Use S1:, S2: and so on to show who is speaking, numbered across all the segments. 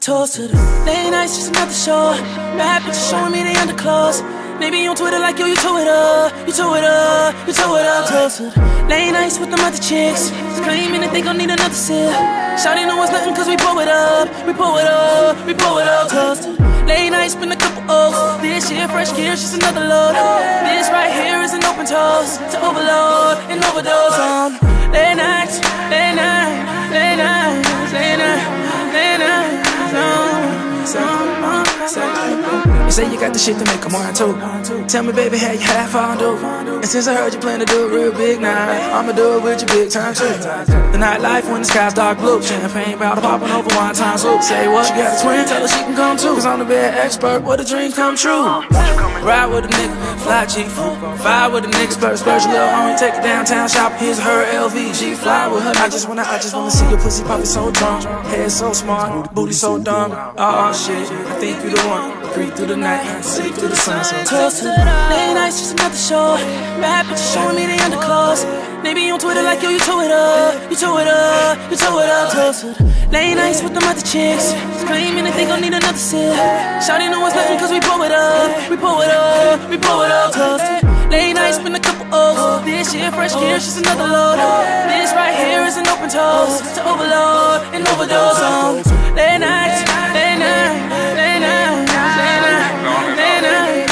S1: Toast to the late nights, just another show. Bad bitches showing me they underclothes. Maybe on Twitter like, yo, you tow it up, you tow it up, you tow it up. Toast to the late nights with them other chicks, claiming that they gon' need another sip. Shawty know it's nothing cause we pull it up, we pull it up, we pull it up. Toast to the late nights, spin a couple O's. This shit, fresh gear, just another load. This right here is an open toast to overload and overdose on late nights, late nights, late nights, late nights, late nights. You say you got the shit to make 'em want to. Tell me, baby, how you have fun do? And since I heard you plan to do it real big now, I'ma do it with you big time too. The nightlife when the sky's dark blue, champagne bottle popping over wine time soup. Say what? She got a twin, tell her she can come too. Cause I'm the bed expert, where the dreams come true. Ride with a nigga, fly G, fly with a nigga, splurge your little homie, take it downtown, shop, here's her LV, G, fly with her. I just wanna see your pussy poppin' so drunk, head so smart, booty so dumb. Oh shit, I think you the one. Breathe through the night, sleep through the sun. So toast to the late nights, just another show. Bad bitches showing me they underclothes. Maybe on Twitter like, yo, you tow it up, you tow it up, you tow it up. Toast to the late nights with them other chicks, claiming that they gon' need another sip. Shawty know it's nothing cause we pull it up, we pull it up, we pull it up. Toast to the late nights, spin a couple O's. This shit, fresh gear, just another load. This right here is an open toast to overload and overdose on late nights, late nights, late nights, late nights, late nights.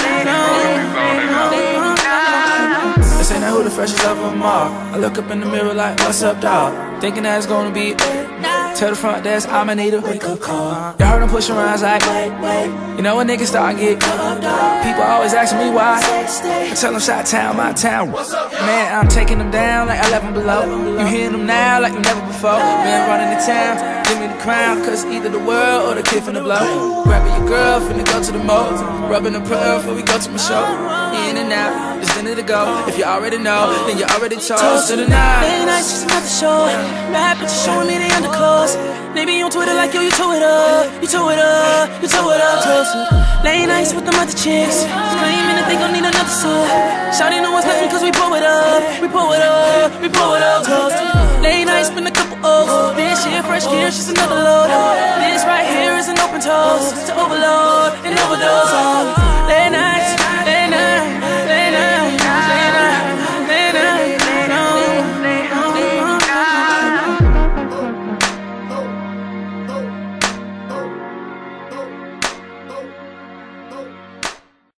S1: They say now who the freshest of them all. I look up in the mirror like, what's up, dog? Thinking that it's gonna be tell the front desk I'ma need a wake-up call. Y'all heard them push around like, you know when niggas start get people always asking me why. I tell them Shot Town, my town. Man, I'm taking them down like 11 below. You hearing them now like you never before. Been running the town, give me the crown, cause either the world or the kid finna blow. Grabbing your girl, finna go to the mall. Rubbing the pearl before we go to my show. In and out, it's dinner to go. If you already know, then you already toast to the night. Late nights, just another show. Bad bitches showing me they underclothes. Maybe on Twitter like, yo, you tow it up, you tow it up, you tow it up. Toast to late nights with them other chicks, claiming that they gon' need another sip. Shawty know it's nothing cause we pull it up, we pull it up, we pull it up. Toast to late nights, spin a couple O's. This shit, fresh gear, just another load. This right here is an open toast to overload and overdose on